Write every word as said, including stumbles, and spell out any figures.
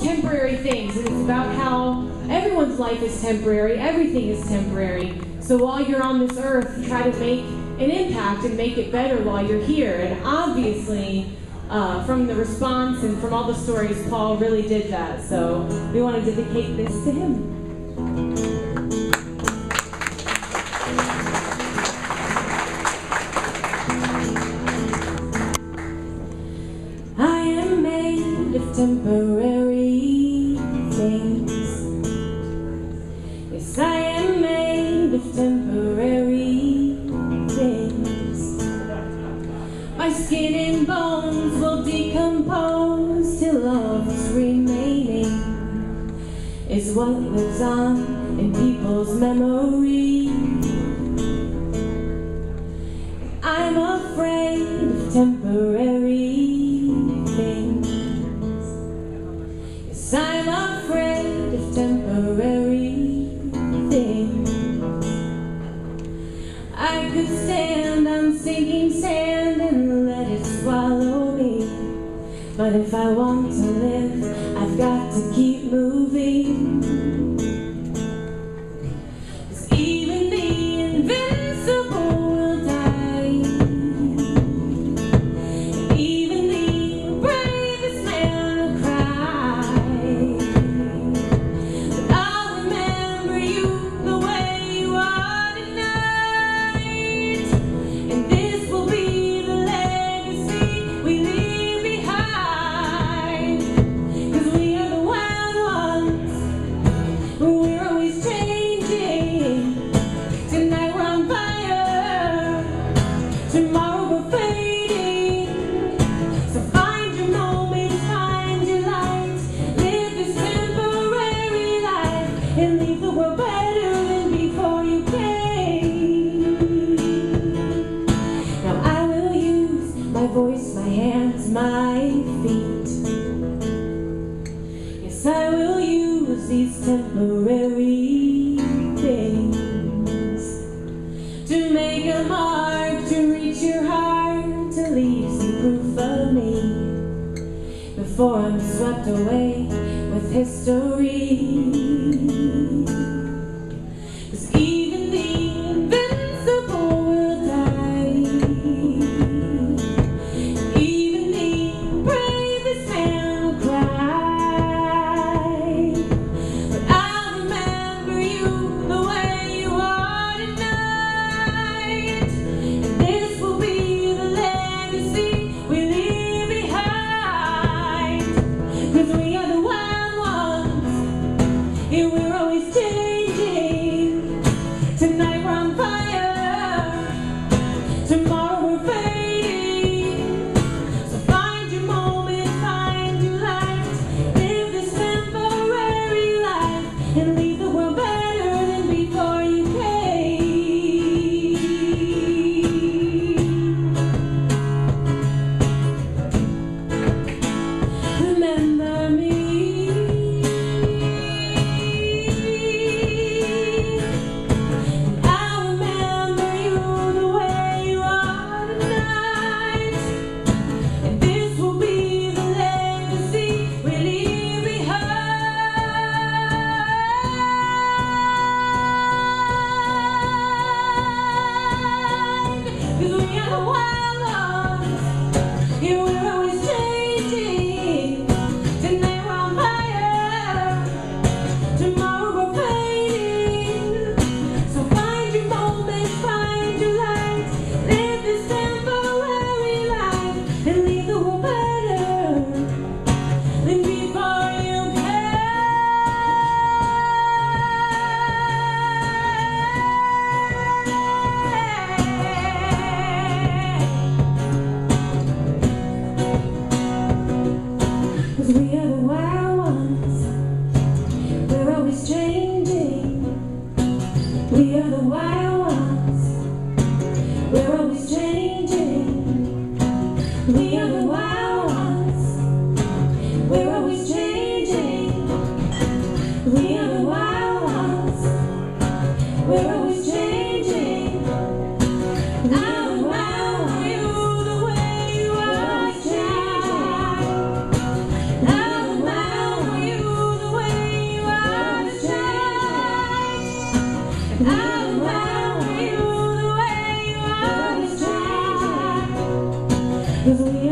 temporary things, and it's about how everyone's life is temporary, everything is temporary. So while you're on this earth, try to make an impact and make it better while you're here. And obviously, uh, from the response and from all the stories, Paul really did that. So we want to dedicate this to him. I am made of temporary things. Yes, I am made of temporary things. My skin and bones will decompose till all that's remaining is what lives on in people's memory. I'm afraid of temporary things. Yes, I'm afraid of temporary things. I could stand on sinking sand and let it swallow me. But if I want to live, I've got to keep moving. 'Cause even the invincible will die. Even the bravest man will cry. But I'll remember you the way you are tonight. And this will be the legacy we leave behind. 'Cause we are the wild ones, we're always changing. Tonight we're on fire, tomorrow we're fading. So find your moment, find your light. Live this temporary life and leave the world better than before you came. Now I will use my voice, my hands, my feet. Yes, I will use these temporary things to make a mark, to reach your heart, to leave some proof of me before I'm swept away with history. 'Cause even the invincible will die. Even the bravest man will cry. But I'll remember you the way you are tonight. And this will be the legacy we leave behind. 'Cause we are the wild ones, and we're always changing. Tonight we're on fire, tomorrow we're fading. So find your moment, find your light. Live this temporary life and leave the world better than before you came. Remember me. I remember you the way you are tonight. And this will be the legacy we leave behind. 'Cause we are the wild ones, and we're always changing. Tonight we're on fire, tomorrow we're fading. So find your moment, find your light. Live this temporary life and leave the world better than before you came. 'Cause we are the wild ones, we're always changing. We are the wild ones, we're always changing. We are the wild ones, we're always changing. 'cause we